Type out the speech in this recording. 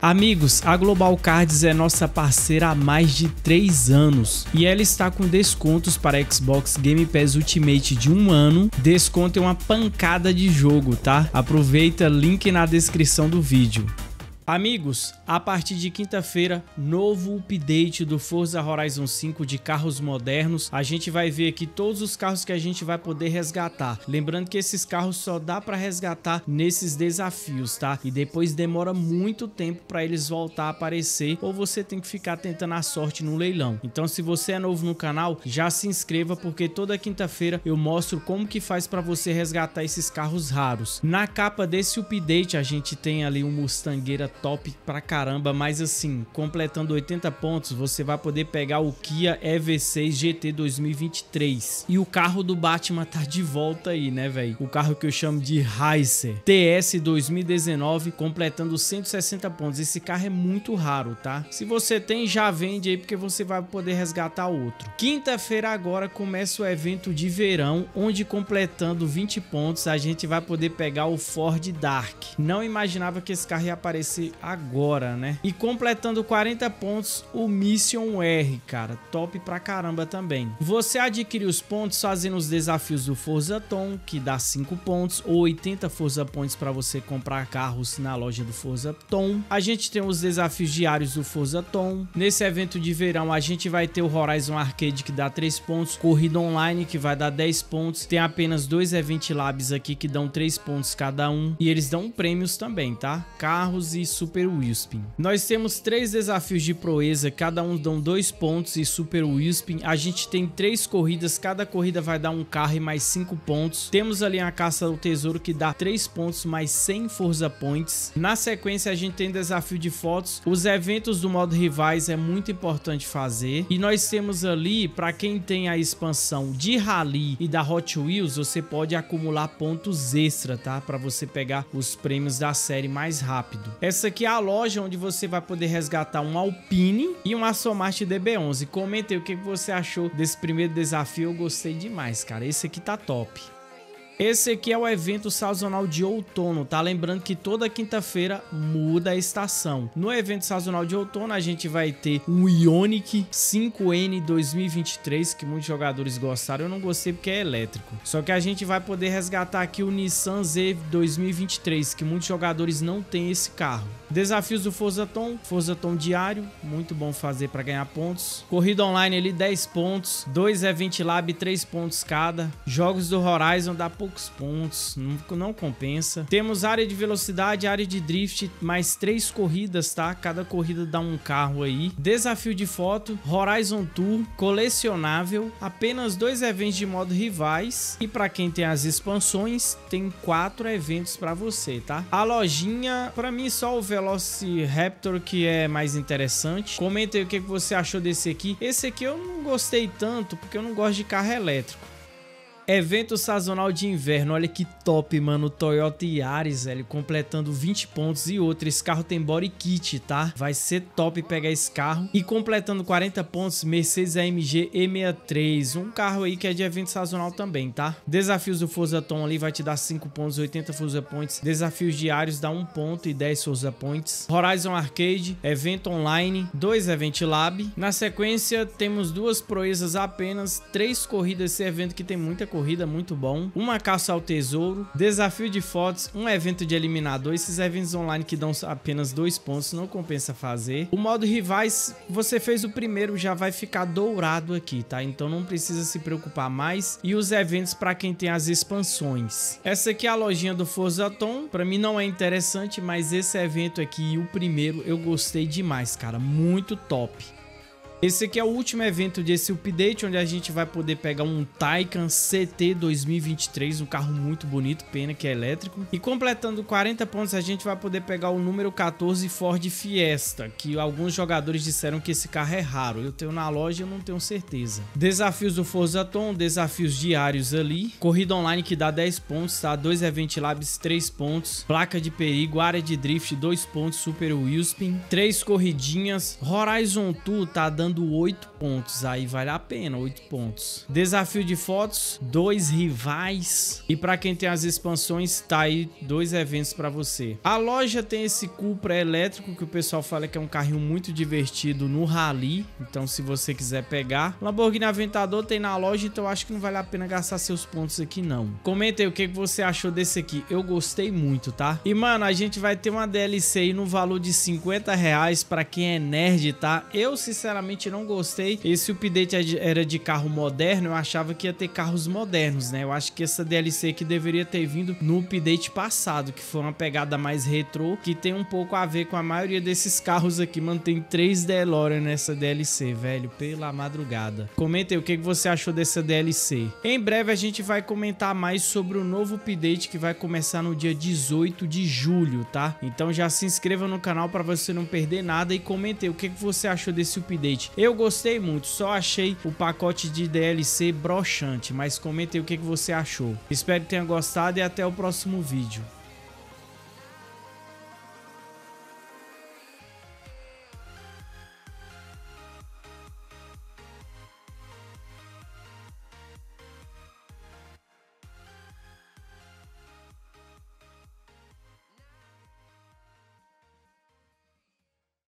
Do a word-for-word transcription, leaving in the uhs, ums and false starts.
Amigos, a Global Cards é nossa parceira há mais de três anos e ela está com descontos para Xbox Game Pass Ultimate de um ano. Desconto é uma pancada de jogo, tá? Aproveita, link na descrição do vídeo. Amigos, a partir de quinta-feira, novo update do Forza Horizon cinco de carros modernos. A gente vai ver aqui todos os carros que a gente vai poder resgatar. Lembrando que esses carros só dá para resgatar nesses desafios, tá? E depois demora muito tempo para eles voltar a aparecer, ou você tem que ficar tentando a sorte no leilão. Então, se você é novo no canal, já se inscreva, porque toda quinta-feira eu mostro como que faz para você resgatar esses carros raros. Na capa desse update, a gente tem ali um Mustangueira top pra caramba, mas assim, completando oitenta pontos, você vai poder pegar o Kia E V seis G T dois mil e vinte e três. E o carro do Batman tá de volta aí, né, velho? O carro que eu chamo de Racer T S dois mil e dezenove, completando cento e sessenta pontos. Esse carro é muito raro, tá? Se você tem, já vende aí, porque você vai poder resgatar outro. Quinta-feira agora começa o evento de verão, onde completando vinte pontos, a gente vai poder pegar o Ford Dark. Não imaginava que esse carro ia aparecer agora, né? E completando quarenta pontos, o Mission R, cara, top pra caramba também. Você adquire os pontos fazendo os desafios do Forza Tom, que dá cinco pontos, ou oitenta Forza Points para você comprar carros na loja do Forza Tom. A gente tem os desafios diários do Forza Tom. Nesse evento de verão, a gente vai ter o Horizon Arcade, que dá três pontos, corrida online, que vai dar dez pontos. Tem apenas dois Event Labs aqui, que dão três pontos cada um, e eles dão prêmios também, tá? Carros e Super Wheelspin. Nós temos três desafios de proeza, cada um dão dois pontos e Super Wheelspin. A gente tem três corridas, cada corrida vai dar um carro e mais cinco pontos. Temos ali a caça ao tesouro, que dá três pontos mais cem Forza Points. Na sequência, a gente tem desafio de fotos. Os eventos do modo rivais é muito importante fazer. E nós temos ali, para quem tem a expansão de Rally e da Hot Wheels, você pode acumular pontos extra, tá? Para você pegar os prêmios da série mais rápido. Essa aqui é a loja onde você vai poder resgatar um Alpine e um Aston Martin D B onze. Comenta aí o que você achou desse primeiro desafio. Eu gostei demais, cara. Esse aqui tá top. Esse aqui é o evento sazonal de outono, tá? Lembrando que toda quinta-feira muda a estação. No evento sazonal de outono, a gente vai ter um Ioniq cinco N dois mil e vinte e três, que muitos jogadores gostaram. Eu não gostei porque é elétrico. Só que a gente vai poder resgatar aqui o Nissan Z dois mil e vinte e três, que muitos jogadores não têm esse carro. Desafios do Forza Tom, Forza Tom diário, muito bom fazer para ganhar pontos. Corrida online ali, dez pontos. dois Event Lab, três pontos cada. Jogos do Horizon dá poucos pontos, não, não compensa. Temos área de velocidade, área de drift, mais três corridas, tá? Cada corrida dá um carro aí. Desafio de foto, Horizon Tour, colecionável, apenas dois eventos de modo rivais. E para quem tem as expansões, tem quatro eventos para você, tá? A lojinha, para mim só o Velociraptor que é mais interessante. Comenta aí o que você achou desse aqui. Esse aqui eu não gostei tanto, porque eu não gosto de carro elétrico. Evento sazonal de inverno, olha que top, mano, o Toyota Yaris, velho, completando vinte pontos e outro. Esse carro tem body kit, tá? Vai ser top pegar esse carro. E completando quarenta pontos, Mercedes A M G E sessenta e três, um carro aí que é de evento sazonal também, tá? Desafios do Forza Tom ali vai te dar cinco pontos, oitenta Forza Points. Desafios diários dá um ponto e dez Forza Points. Horizon Arcade, evento online, dois Event Lab. Na sequência, temos duas proezas apenas, três corridas, esse evento que tem muita corrida, muito bom. Uma caça ao tesouro, desafio de fotos, um evento de eliminador. Esses eventos online que dão apenas dois pontos, não compensa fazer. O modo rivais, você fez o primeiro, já vai ficar dourado aqui, tá? Então não precisa se preocupar mais. E os eventos para quem tem as expansões. Essa aqui é a lojinha do Forza Tom. Para mim não é interessante, mas esse evento aqui, o primeiro, eu gostei demais, cara. Muito top. Esse aqui é o último evento desse update, onde a gente vai poder pegar um Taycan C T dois mil e vinte e três, um carro muito bonito, pena que é elétrico. E completando quarenta pontos, a gente vai poder pegar o número quatorze Ford Fiesta, que alguns jogadores disseram que esse carro é raro. Eu tenho na loja, eu não tenho certeza. Desafios do Forza Tom, desafios diários ali. Corrida online que dá dez pontos, tá? dois Event Labs, três pontos. Placa de perigo, área de drift, dois pontos, Super Wheelspin. três corridinhas. Horizon Tour tá dando dando oito pontos. Aí vale a pena, oito pontos. Desafio de fotos, dois rivais. E pra quem tem as expansões, tá aí dois eventos pra você. A loja tem esse Cupra elétrico que o pessoal fala que é um carrinho muito divertido no Rally. Então se você quiser pegar. Lamborghini Aventador tem na loja, então acho que não vale a pena gastar seus pontos aqui não. Comenta aí o que você achou desse aqui. Eu gostei muito, tá? E mano, a gente vai ter uma D L C aí no valor de cinquenta reais pra quem é nerd, tá? Eu sinceramente não gostei. Esse update era de carro moderno, eu achava que ia ter carros modernos, né? Eu acho que essa D L C aqui deveria ter vindo no update passado, que foi uma pegada mais retrô, que tem um pouco a ver com a maioria desses carros aqui. Mano, tem três DeLorean nessa D L C, velho, pela madrugada. Comenta aí o que você achou dessa D L C. Em breve a gente vai comentar mais sobre o novo update que vai começar no dia dezoito de julho, tá? Então já se inscreva no canal para você não perder nada e comente aí o que você achou desse update. Eu gostei muito, só achei o pacote de D L C broxante, mas comente aí o que você achou. Espero que tenha gostado e até o próximo vídeo.